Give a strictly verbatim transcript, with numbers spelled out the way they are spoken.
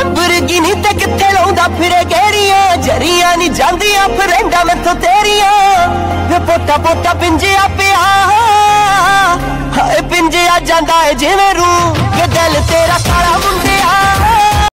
Lamborghini ਤੇ ਕਿੱਥੇ ਲਾਉਂਦਾ ਫਿਰੇ ਗੇੜੀਆਂ ਜਰੀਆਂ ਨੀ ਜਾਂਦੀਆਂ ਫਰੈਂਡਾਂ ਮੈਥੋਂ ਤੇਰੀਆਂ ਵੇ ਪੋਟਾ ਪੋਟਾ ਪਿੰਜਿਆ ਪਿਆ ਹਾਏ ਪਿੰਜਿਆ ਜਾਂਦਾ ਏ ਜਿਵੇਂ ਰੂ ਵੇ ਦਿਲ ਤੇਰਾ ਕਾਲਾ ਮੁੰਡਿਆ